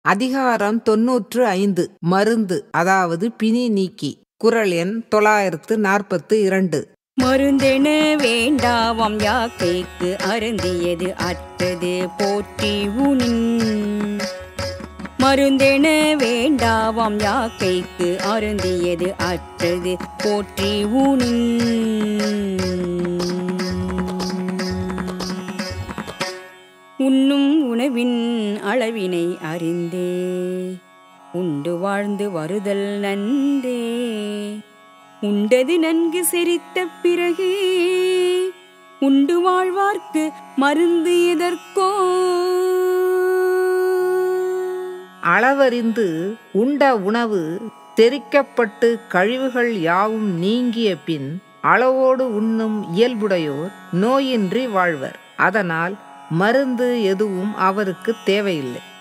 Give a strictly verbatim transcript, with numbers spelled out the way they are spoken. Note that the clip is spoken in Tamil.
அதிகாரம் தொன்னூற்று ஐந்து மருந்து அதாவது பிணி நீக்கி. குறள் எண் தொள்ளாயிரத்து நாற்பத்து இரண்டு. மருந்தென வேண்டாவாம் யாக்கைக்கு அருந்தியது அற்றது போற்றி உனின். மருந்தென வேண்டாவாம் யாக்கைக்கு அருந்தியது அற்றது போற்றி உனின். உண்ணும் உணவின் அளவினை அறிந்தே உண்டு வாழ்ந்து வருதல் நன்றே. உண்டது நன்கு செரித்த பிறகு உண்டு வாழ்வார்க்கு மருந்து எதற்கோ. அளவறிந்து உண்ட உணவு செரிக்கப்பட்டு கழிவுகள் யாவும் நீங்கிய பின் அளவோடு உண்ணும் இயல்புடையோர் நோயின்றி வாழ்வர். அதனால் மருந்து எதுவும் அவருக்கு தேவையில்லை.